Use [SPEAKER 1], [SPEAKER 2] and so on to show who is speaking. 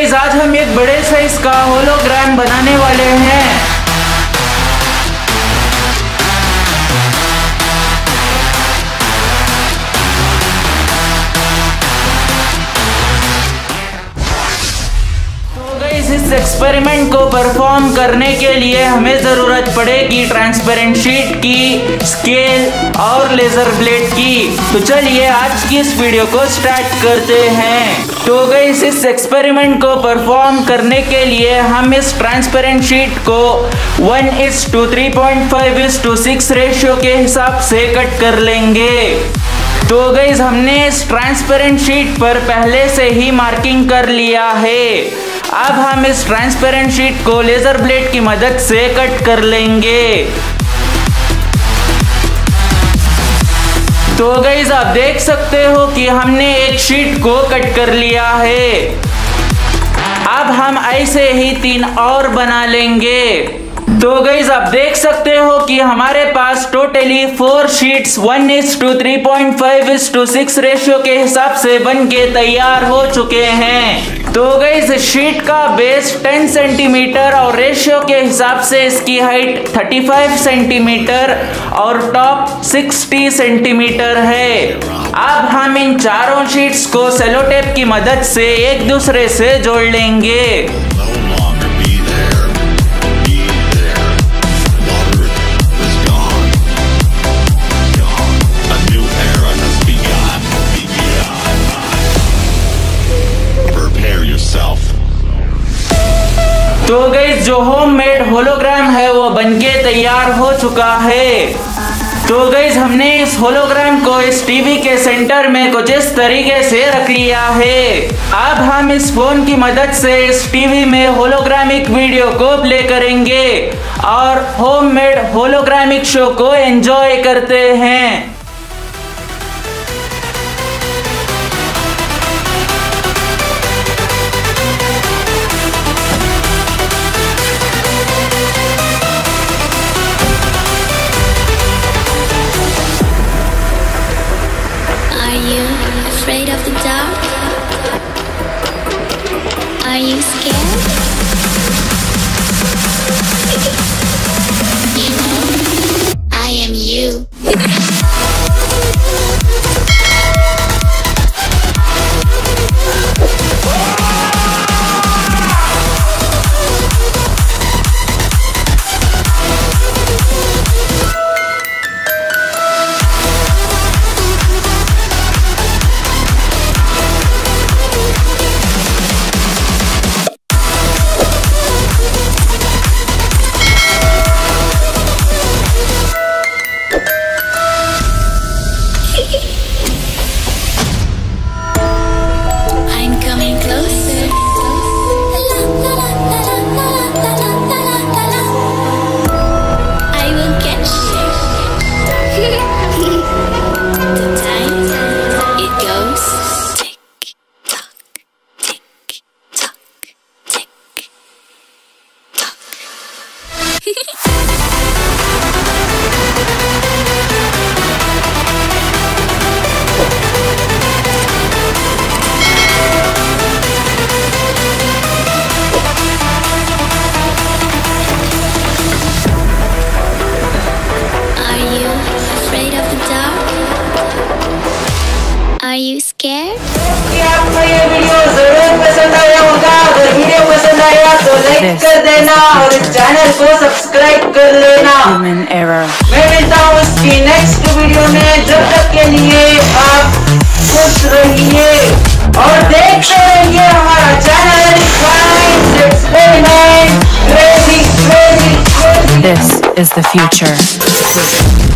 [SPEAKER 1] Guys, आज हम एक बड़े साइज का होलोग्राम बनाने वाले हैं। इस एक्सपेरिमेंट को परफॉर्म करने के लिए हमें जरूरत पड़ेगी ट्रांसपेरेंट शीट की, स्केल और लेजर ब्लेड की। तो चलिए आज की इस वीडियो को स्टार्ट करते हैं। तो गाइस, इस एक्सपेरिमेंट को परफॉर्म करने के लिए हम इस ट्रांसपेरेंट शीट को 1:3.5:6 रेशियो के हिसाब से कट कर लेंगे। तो गाइस, हमने इस ट्रांसपेरेंट शीट पर पहले से ही मार्किंग कर लिया है। अब हम इस ट्रांसपेरेंट शीट को लेजर ब्लेड की मदद से कट कर लेंगे। तो गाइस, आप देख सकते हो कि हमने एक शीट को कट कर लिया है। अब हम ऐसे ही 3 और बना लेंगे। तो गाइस, आप देख सकते हो कि हमारे पास टोटली 4 शीट्स 1:3.5:6 रेशियो के हिसाब से बन के तैयार हो चुके हैं। तो गाइस, शीट का बेस 10 सेंटीमीटर और रेशियो के हिसाब से इसकी हाइट 35 सेंटीमीटर और टॉप 60 सेंटीमीटर है। अब हम इन चारों शीट्स को सेलो टेप की मदद से एक दूसरे से जोड़ लेंगे। तो गाइस, जो होममेड होलोग्राम है वो बनके तैयार हो चुका है। तो गाइस, हमने इस होलोग्राम को इस टीवी के सेंटर में कुछ इस तरीके से रख लिया है। अब हम इस फोन की मदद से इस टीवी में होलोग्रामिक वीडियो को प्ले करेंगे और होममेड होलोग्रामिक शो को एंजॉय करते हैं।
[SPEAKER 2] Afraid of the dark? Are you scared? You know, I am you. Are you scared?
[SPEAKER 1] आपको ये वीडियो जरूर पसंद आया होगा। अगर वीडियो पसंद आया तो लाइक कर देना और इस चैनल को सब्सक्राइब कर लेना। मैं मिलता हूँ इसकी नेक्स्ट वीडियो में। जब तक के लिए आप खुश रहिए और देखते रहिए हमारा channel science experiment crazy.
[SPEAKER 3] This is the future.